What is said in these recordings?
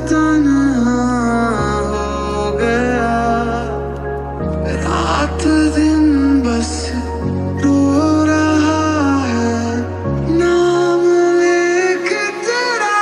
तन्हा हो गया, रात दिन बस रो रहा है नाम लेके तेरा।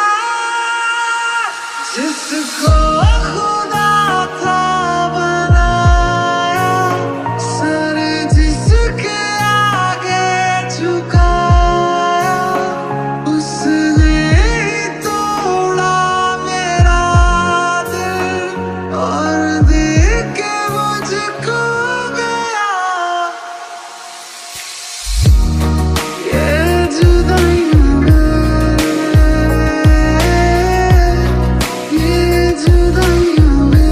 जिसको खुदा था बनाया, सर जिसके आगे झुकाया, उसने ही तोड़ा मेरा दिल और देख के मुझको गया। ये जुदाइयां वे, ये जुदाइयां वे,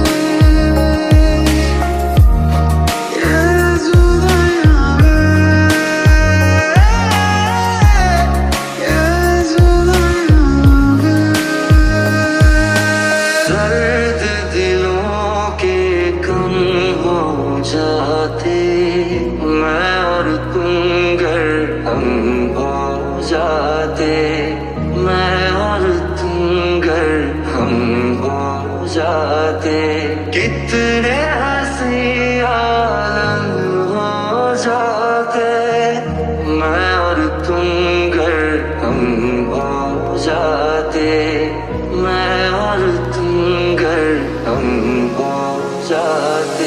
ये जुदाइयां वे, ये जुदाइयां वे। दर्द दिलों के कम हो जाते, मैं और तुम गर हम हो जाते, मैं और तुम गर हम हो जाते। कितने हंसी आलम हो जाते, मैं और तुम गर हम हो जाते, मैं और तुम गर हम हो जाते।